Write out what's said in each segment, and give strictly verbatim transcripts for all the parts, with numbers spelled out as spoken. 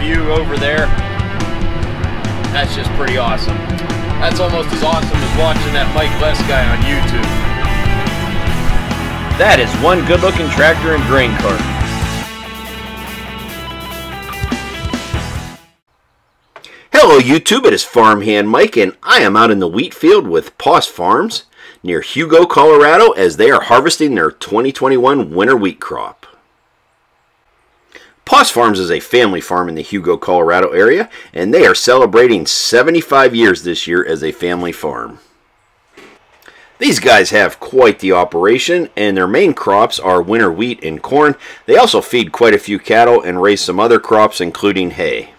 view over there. That's just pretty awesome. That's almost as awesome as watching that Mike Les guy on YouTube. That is one good-looking tractor and grain cart. Hello YouTube, it is Farmhand Mike, and I am out in the wheat field with Poss Farms near Hugo, Colorado, as they are harvesting their twenty twenty-one winter wheat crop. Poss Farms is a family farm in the Hugo, Colorado area, and they are celebrating seventy-five years this year as a family farm. These guys have quite the operation, and their main crops are winter wheat and corn. They also feed quite a few cattle and raise some other crops, including hay.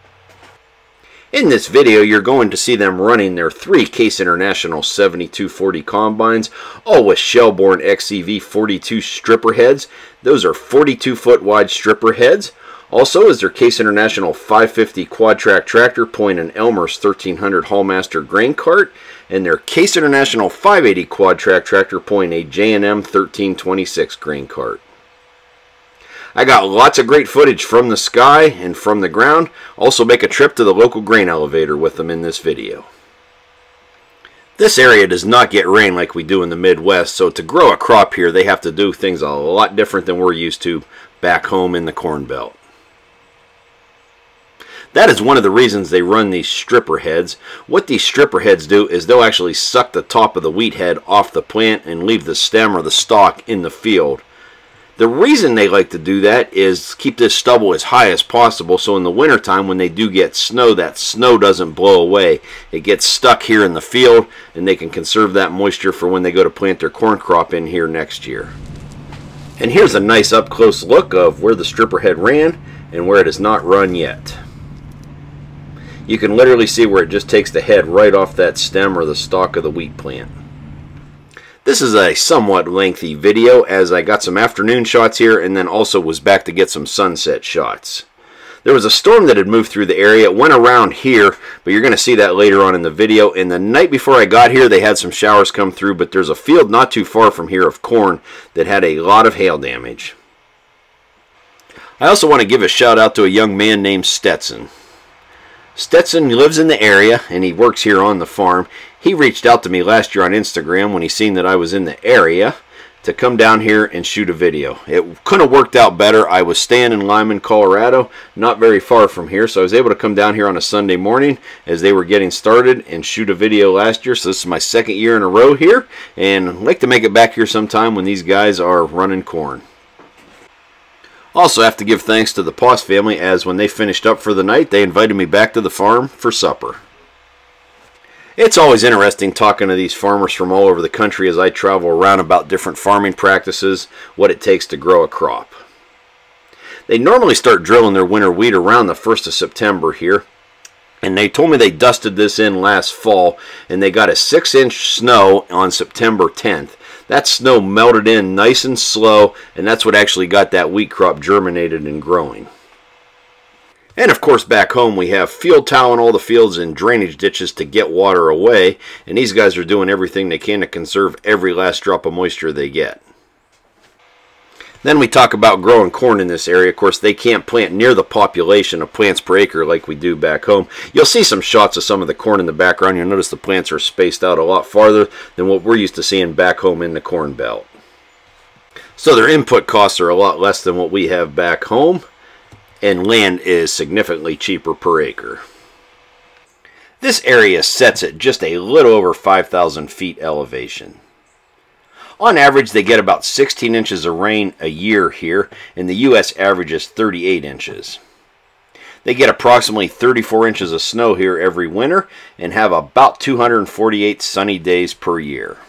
In this video, you're going to see them running their three Case International seventy-two forty combines, all with Shelbourne X C V forty-two stripper heads. Those are forty-two foot wide stripper heads. Also is their Case International five fifty quad track tractor pulling an Elmer's thirteen hundred Hallmaster grain cart, and their Case International five eighty quad track tractor pulling a J and M thirteen twenty-six grain cart. I got lots of great footage from the sky and from the ground. Also make a trip to the local grain elevator with them in this video. This area does not get rain like we do in the Midwest, so to grow a crop here they have to do things a lot different than we're used to back home in the Corn Belt. That is one of the reasons they run these stripper heads. What these stripper heads do is they'll actually suck the top of the wheat head off the plant and leave the stem or the stalk in the field. The reason they like to do that is keep this stubble as high as possible, so in the wintertime when they do get snow, that snow doesn't blow away. It gets stuck here in the field, and they can conserve that moisture for when they go to plant their corn crop in here next year. And here's a nice up close look of where the stripper head ran and where it has not run yet. You can literally see where it just takes the head right off that stem or the stalk of the wheat plant. This is a somewhat lengthy video as I got some afternoon shots here and then also was back to get some sunset shots. There was a storm that had moved through the area. It went around here, but you're going to see that later on in the video. And the night before I got here, they had some showers come through, but there's a field not too far from here of corn that had a lot of hail damage. I also want to give a shout out to a young man named Stetson. Stetson lives in the area and he works here on the farm. He reached out to me last year on Instagram when he seen that I was in the area to come down here and shoot a video. It couldn't have worked out better. I was staying in Lyman, Colorado, not very far from here, so I was able to come down here on a Sunday morning as they were getting started and shoot a video last year. So this is my second year in a row here, and I'd like to make it back here sometime when these guys are running corn. Also have to give thanks to the Poss family, as when they finished up for the night, they invited me back to the farm for supper. It's always interesting talking to these farmers from all over the country as I travel around about different farming practices, what it takes to grow a crop. They normally start drilling their winter wheat around the first of September here, and they told me they dusted this in last fall and they got a six inch snow on September tenth. That snow melted in nice and slow, and that's what actually got that wheat crop germinated and growing. And of course back home we have field toweling all the fields and drainage ditches to get water away, and these guys are doing everything they can to conserve every last drop of moisture they get. Then we talk about growing corn in this area. Of course they can't plant near the population of plants per acre like we do back home. You'll see some shots of some of the corn in the background. You'll notice the plants are spaced out a lot farther than what we're used to seeing back home in the Corn Belt. So their input costs are a lot less than what we have back home, and land is significantly cheaper per acre. This area sets at just a little over five thousand feet elevation. On average, they get about sixteen inches of rain a year here, and the U S average is thirty-eight inches. They get approximately thirty-four inches of snow here every winter and have about two hundred forty-eight sunny days per year.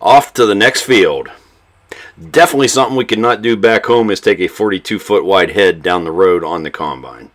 off to the next field. Definitely something we could not do back home is take a forty-two foot wide head down the road on the combine.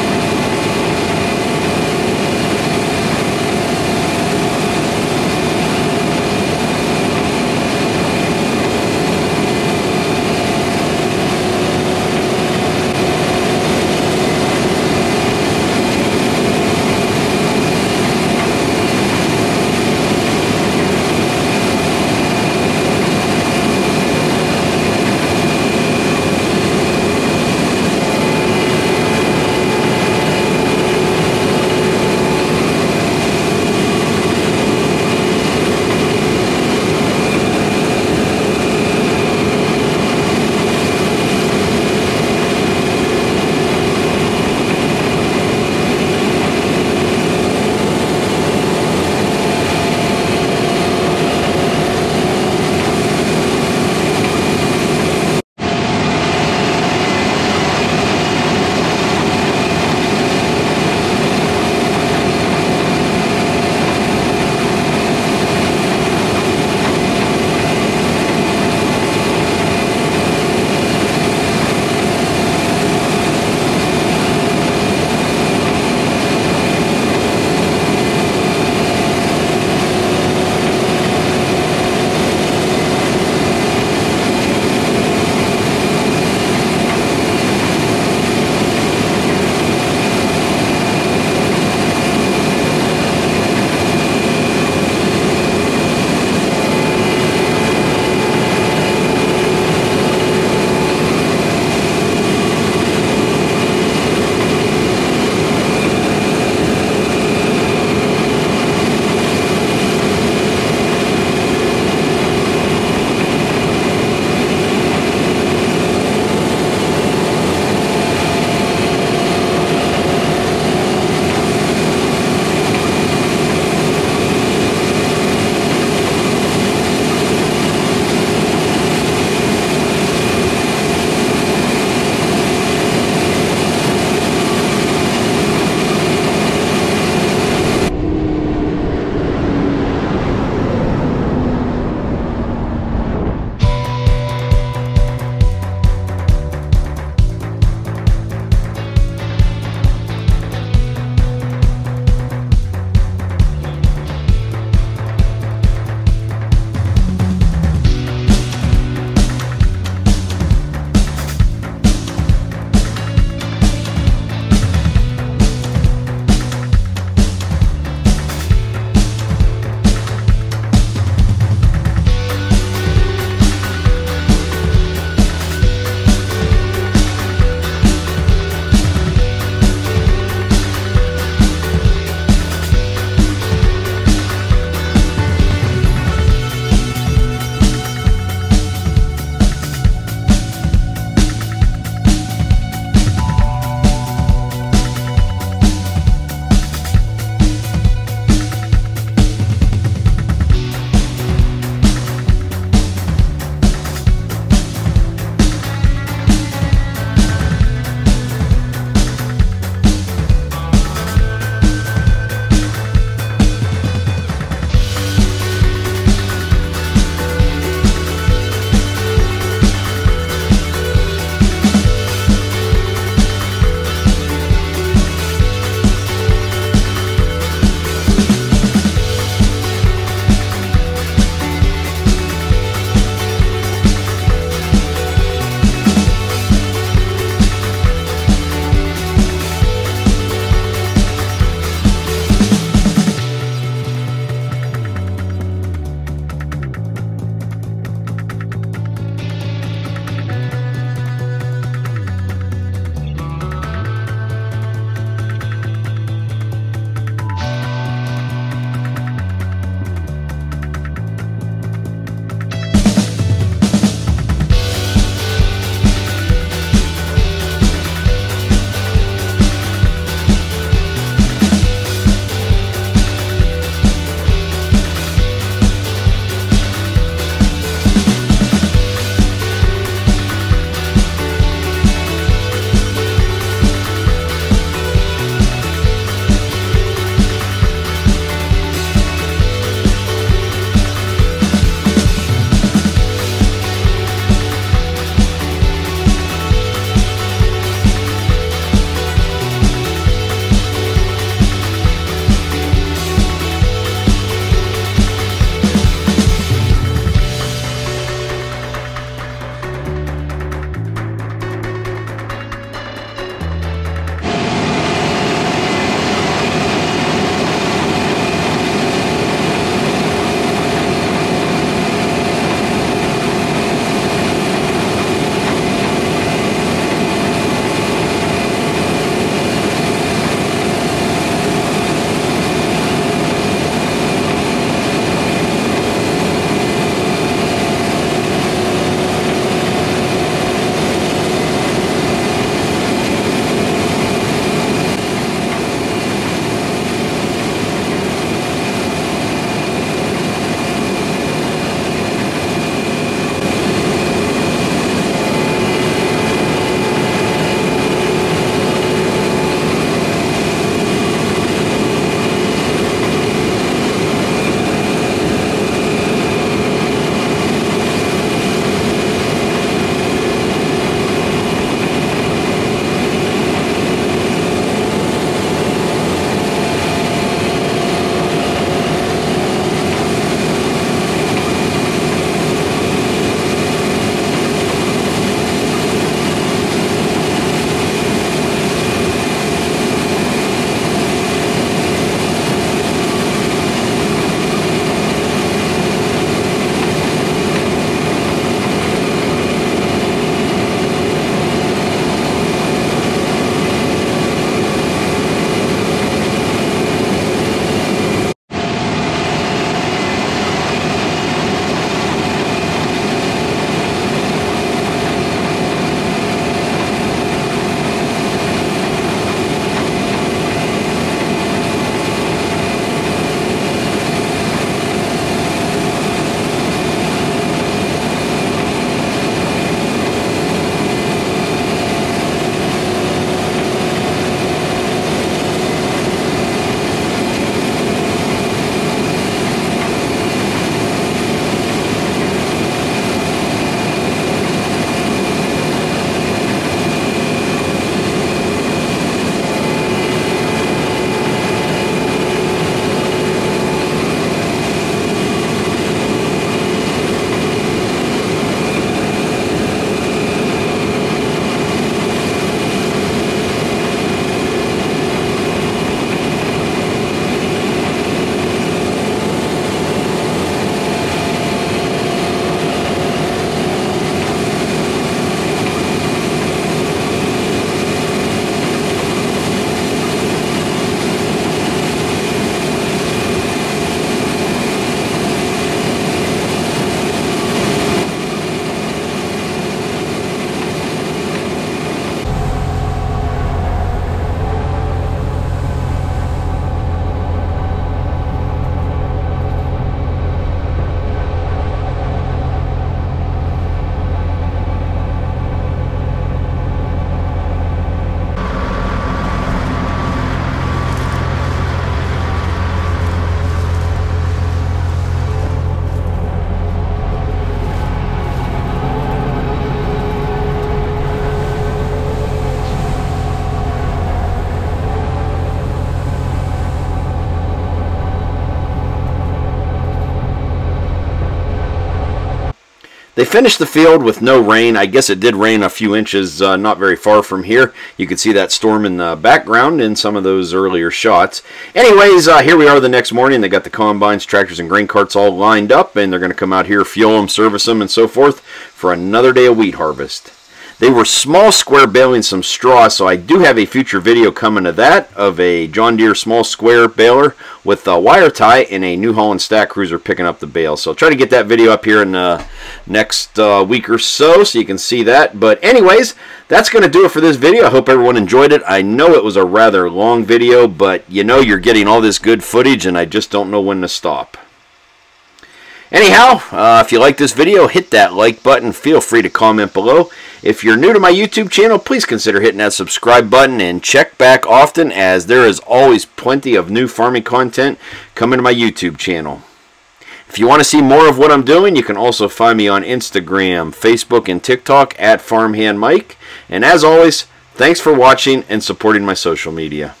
They finished the field with no rain. I guess it did rain a few inches uh, not very far from here. You can see that storm in the background in some of those earlier shots. Anyways, uh, here we are the next morning. They got the combines, tractors, and grain carts all lined up, and they're going to come out here, fuel them, service them, and so forth for another day of wheat harvest. They were small square baling some straw, so I do have a future video coming to that of a John Deere small square baler with a wire tie and a New Holland stack cruiser picking up the bale. So I'll try to get that video up here in the next uh, week or so so you can see that. But anyways, that's going to do it for this video. I hope everyone enjoyed it. I know it was a rather long video, but you know you're getting all this good footage and I just don't know when to stop. Anyhow, uh, if you like this video, hit that like button. Feel free to comment below. If you're new to my YouTube channel, please consider hitting that subscribe button and check back often, as there is always plenty of new farming content coming to my YouTube channel. If you want to see more of what I'm doing, you can also find me on Instagram, Facebook, and TikTok at Farmhand Mike. And as always, thanks for watching and supporting my social media.